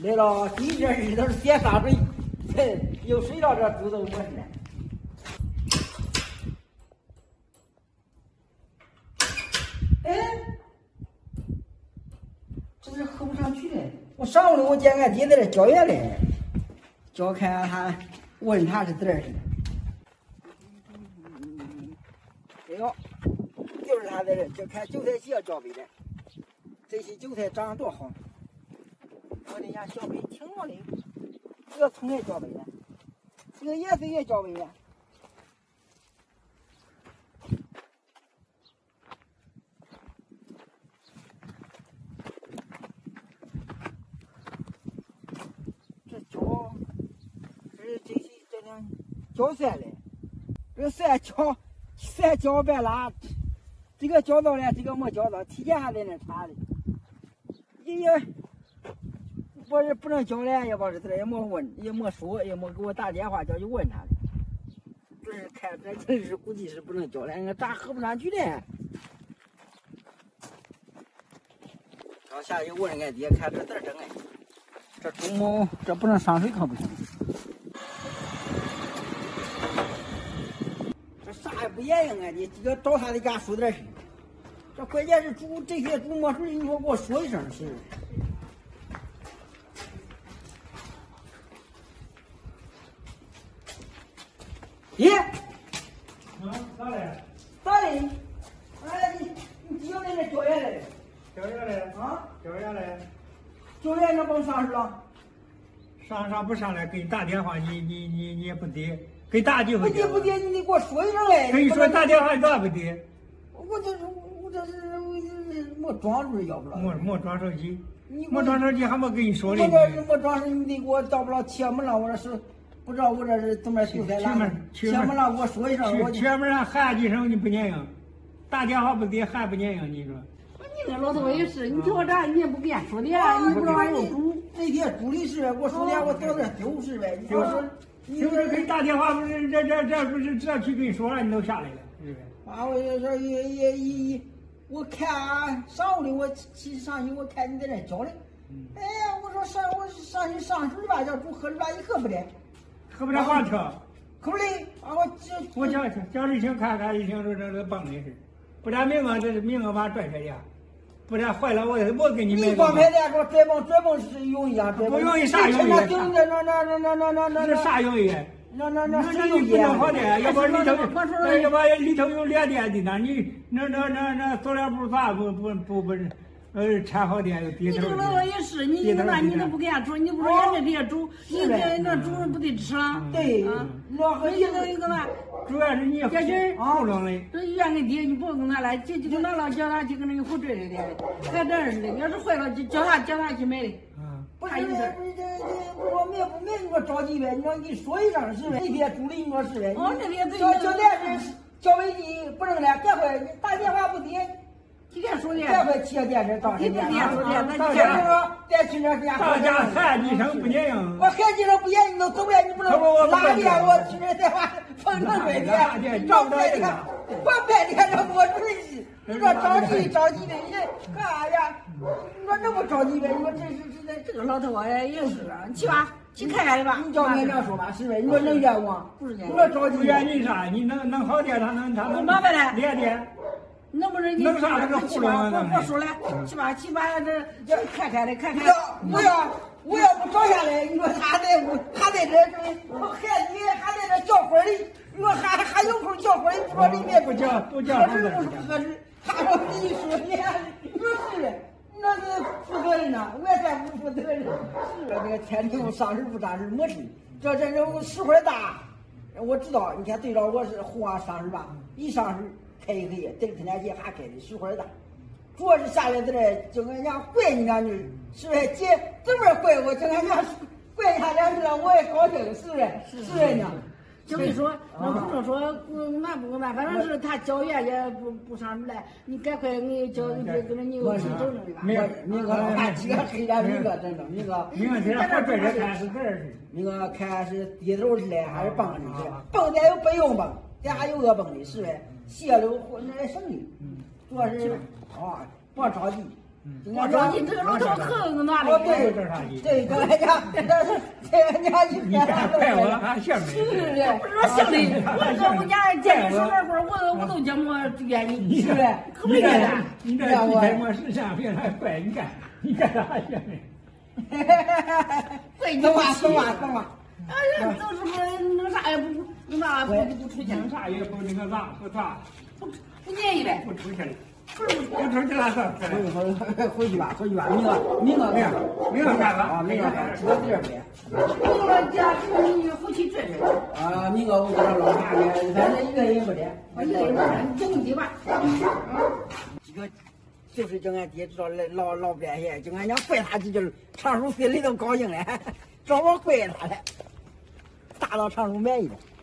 来了，第一件事都是先杀水，有水了这猪都没事了。哎，这是喝不上去了。我上午我见俺爹在这浇园嘞，浇看他问他是在这儿似的。哎呦，就是他在这，就看韭菜叶浇肥的，这些韭菜长得多好。我的家小肥挺好的，这个葱也浇肥的，这个叶子也浇肥的。这浇，这两浇蒜嘞，这个蒜浇半拉，这个浇到了，这个没浇到，提前还在那查的，我是不能浇了，也不是这也没问，也没说，也没给我打电话叫去问他的。这是看这真是估计是不能浇了，俺咋喝不上去呢？到下去问俺爹，看这字整哎，这猪毛这不能上水可不行。这啥也不严呀，俺爹这个找他的家说点事。这关键是猪这些猪没水，你说给我说一声是。爷， 咋嘞？ 咋的？哎，你又在这浇园来了？ 浇园嘞？ 啊？ 浇园嘞？ 浇园那甭上市了？ 上不上来？给你打电话，你也不接，给打几回？ 不接，你得给我说一声嘞。 跟你说打电话你咋不接？ 我这是没装住，要不了。 没装手机，没装手机还没跟你说嘞。 我这是没装手机，你得给我到不了前门了，我这是。不知道我这是怎么韭菜了？前门了，我说一声，我前门上喊几声你不念应，打电话不接喊不念应，你说？ 你这老头也是，你听我这你也不跟俺说的，你不知道俺有猪。 那天猪的事，我说的我到这丢是呗？你说， 就是给你打电话不是这不是这去跟你说了，你都下来了，是不是？ 啊，我就说我看上午的我去上去，我看你在这浇的，哎呀，我说上去上水吧，叫猪喝水吧，一喝不得。 喝不着黄车， 可不得啊！ 我叫李青看看，李青说这崩的是，不然明儿这是明儿把拽出去，不然坏了我给你买。 你光买的说拽崩是容易啊， 不容易啥容易？ 那这啥容易？ 那不能好的，要不里头有连电的呢，你那塑料布啥不掺好点又低头。 你这个老头也是，你那你都不给俺说，你不说俺这些猪，你那猪不得吃了？ 对， 那和你那个嘛， 主要是你这劲糊弄的。 这原跟爹你不跟他来，就跟他老叫他就跟那个胡追的，还真是的。要是坏了就叫他去买的。 不是我说买不买你说着急呗？你说你说一声是呗？那天猪的你说是呗？ 哦，那边叫电视叫微机不能了，这回打电话不接。 今天说的， 这回骑电视到人家， 到家说再去那家， 到家喊几声不念应， 我喊几声不念，你都走呗，你不能拉电，我去那电话碰冷水的，找不着你看，我拍你看这没主意，你说着急的，你干啥呀？你说那么着急呗？你说这个老头啊也是，去吧，去看看去吧。 你叫俺娘说吧，是呗？你说能冤枉？ 不是冤枉，你说着急。 不冤你啥？你能好点，他能麻烦了， 连点。 能不能能啥？这个糊弄我说了，去吧，这看看。 我要不找下来，你说他在这我孩子还在这叫会儿的，你说还有空叫会儿，不说里面不叫， 合适不是不合适？他说你说你说是，那是负责任呐，我也算不负责任。是这个天庭上市不上市没事，这市会大，我知道，你看对着我是话上市吧，一上市。开一个月，这个春节节还开的水花大，主要是下来在这就俺家怪你两句，是不是？姐这边怪我，就俺家怪他两句了，我也高兴，是不是？是呢。 就跟你说，那不能说难不难，反正是他教员也不上市来，你赶快你教跟着你有去整整的吧。 明个还几个黑脸明个整整，明个天我拽着看是这是， 明个看是低头是来还是蹦的是？蹦咱有不用蹦，咱还有个蹦的，是不是？泄露或那省的，主要是啊，别着急， 我说你这个老头横哪里？ 哦，对，对，跟俺家，这俺家一你家快我还姓是的，不是说姓李，我家见个小老官，我都叫我愿意，是的，可不愿意。 你这一天我时尚别还怪你干啥去？ 怪你走吧。 哎呀，都是说那啥也不出去， 那啥也不那个啥不啥， 不愿意呗， 不出去了，不出去了是。 回去吧，明个干了啊，明个干，这个地儿没。 我家你回去转转。 啊，明个我给他捞啥的，反正一个也不得， 一个也不得，你种地吧。 这个就是叫俺爹知道老变些，就俺娘怪他几句，常叔心里都高兴了，找我怪他了，大到常叔满意了。